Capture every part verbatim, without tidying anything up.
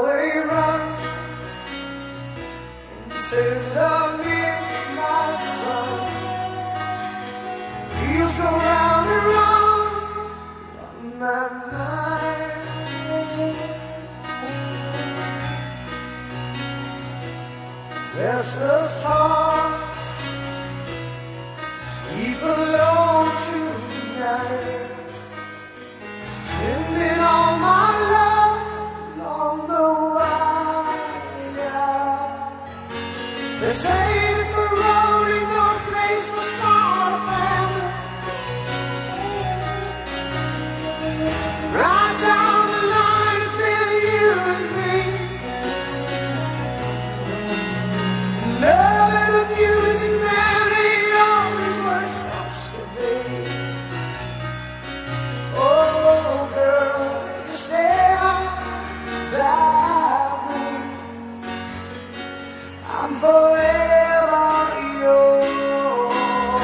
they run into the midnight sun. Wheels go round and round on my mind. Restless hearts sleep alone tonight, spending all my love along the wire. They say that the road ain't no place to start a family. Right down the line it's been you and me. Love and abusing man ain't always what it's supposed to be. Oh girl, you stay on by me. I'm forever yours,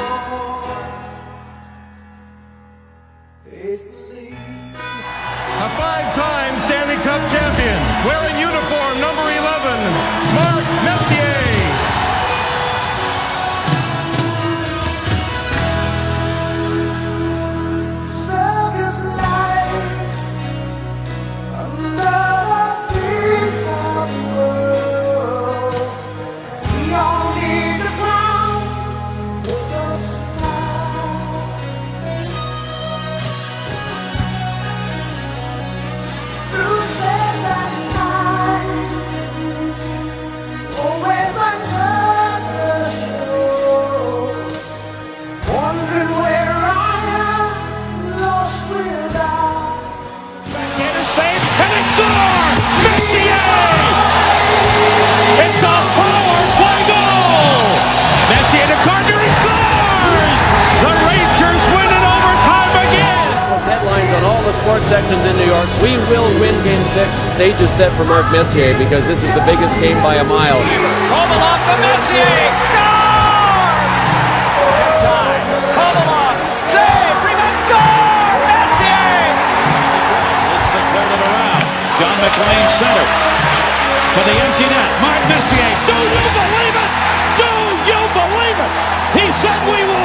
faithfully. A five-time Stanley Cup champion, wearing uniform number eleven, Mark Messier. Circus life under the big top world. We all need the clowns to make us smile. Through space and time, always under show. Wondering where I am, lost without. Backhander save, and they score! Messier! It's a power play goal! Messier to Gardner, he scores! The Rangers win in overtime again! Headlines on all the sports sections in New York. We will win Game Six. Stage is set for Mark Messier because this is the biggest game by a mile. Kovalov to Messier! Score! Time. Kovalov, save, rebound, score! Messier! Looks to turn it around. John McLean center. For the empty net. Mark Messier. Do you believe it? Do you believe it? He said we will.